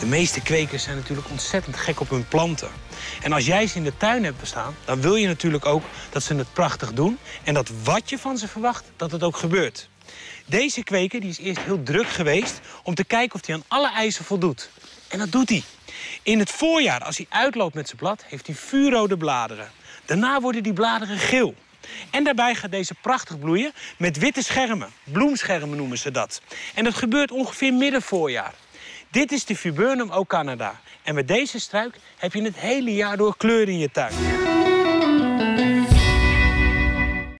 De meeste kwekers zijn natuurlijk ontzettend gek op hun planten. En als jij ze in de tuin hebt staan, dan wil je natuurlijk ook dat ze het prachtig doen. En dat wat je van ze verwacht, dat het ook gebeurt. Deze kweker die is eerst heel druk geweest om te kijken of hij aan alle eisen voldoet. En dat doet hij. In het voorjaar, als hij uitloopt met zijn blad, heeft hij vuurrode bladeren. Daarna worden die bladeren geel. En daarbij gaat deze prachtig bloeien met witte schermen. Bloemschermen noemen ze dat. En dat gebeurt ongeveer midden voorjaar. Dit is de Viburnum occanada. En met deze struik heb je het hele jaar door kleur in je tuin.